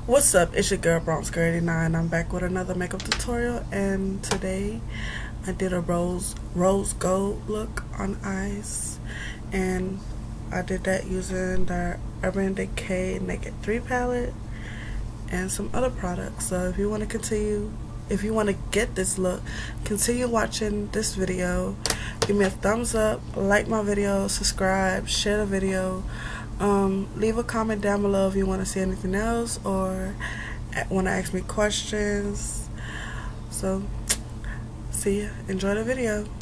What's up? It's your girl Bronx89. I'm back with another makeup tutorial, and today I did a rose gold look on eyes, and I did that using the Urban Decay Naked 3 palette and some other products. So if you want to get this look, continue watching this video. Give me a thumbs up, like my video, subscribe, share the video. Leave a comment down below if you want to see anything else or want to ask me questions. So, see ya. Enjoy the video.